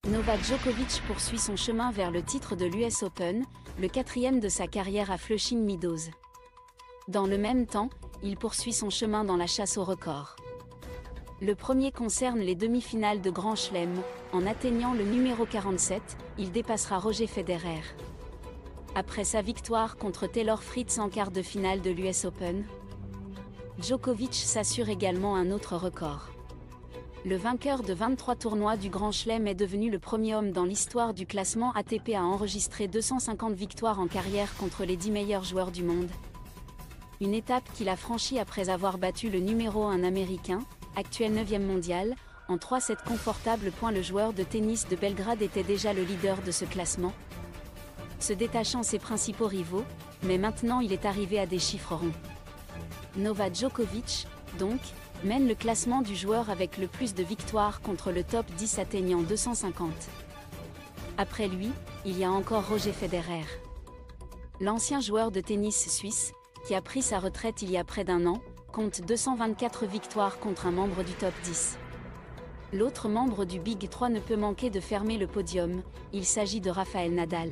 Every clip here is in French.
Novak Djokovic poursuit son chemin vers le titre de l'US Open, le 4e de sa carrière à Flushing Meadows. Dans le même temps, il poursuit son chemin dans la chasse au record. Le premier concerne les demi-finales de Grand Chelem. En atteignant le numéro 47, il dépassera Roger Federer. Après sa victoire contre Taylor Fritz en quart de finale de l'US Open, Djokovic s'assure également un autre record. Le vainqueur de 23 tournois du Grand Chelem est devenu le premier homme dans l'histoire du classement ATP à enregistrer 250 victoires en carrière contre les 10 meilleurs joueurs du monde. Une étape qu'il a franchie après avoir battu le numéro 1 américain, actuel 9e mondial, en 3-7 confortables. Le joueur de tennis de Belgrade était déjà le leader de ce classement, se détachant ses principaux rivaux, mais maintenant il est arrivé à des chiffres ronds. Novak Djokovic, donc, mène le classement du joueur avec le plus de victoires contre le top 10 atteignant 250. Après lui, il y a encore Roger Federer. L'ancien joueur de tennis suisse, qui a pris sa retraite il y a près d'un an, compte 224 victoires contre un membre du top 10. L'autre membre du Big 3 ne peut manquer de fermer le podium, il s'agit de Rafael Nadal.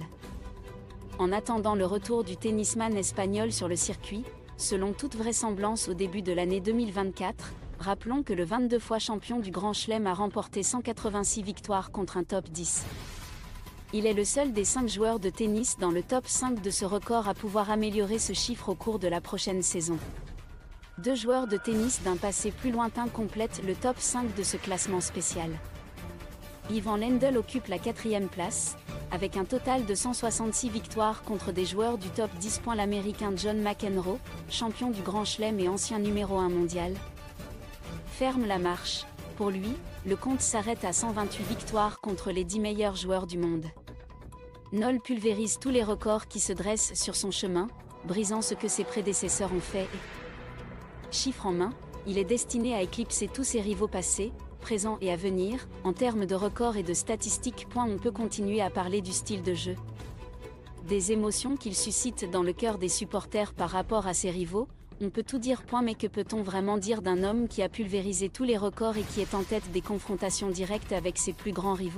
En attendant le retour du tennisman espagnol sur le circuit, selon toute vraisemblance au début de l'année 2024, rappelons que le 22 fois champion du Grand Chelem a remporté 186 victoires contre un top 10. Il est le seul des 5 joueurs de tennis dans le top 5 de ce record à pouvoir améliorer ce chiffre au cours de la prochaine saison. 2 joueurs de tennis d'un passé plus lointain complètent le top 5 de ce classement spécial. Ivan Lendl occupe la 4e place, avec un total de 166 victoires contre des joueurs du top 10. L'Américain John McEnroe, champion du Grand Chelem et ancien numéro 1 mondial, ferme la marche. Pour lui, le compte s'arrête à 128 victoires contre les 10 meilleurs joueurs du monde. Nol pulvérise tous les records qui se dressent sur son chemin, brisant ce que ses prédécesseurs ont fait. Chiffre en main, il est destiné à éclipser tous ses rivaux passés, présents et à venir. En termes de records et de statistiques. On peut continuer à parler du style de jeu, des émotions qu'il suscite dans le cœur des supporters par rapport à ses rivaux. On peut tout dire. Mais que peut-on vraiment dire d'un homme qui a pulvérisé tous les records et qui est en tête des confrontations directes avec ses plus grands rivaux ?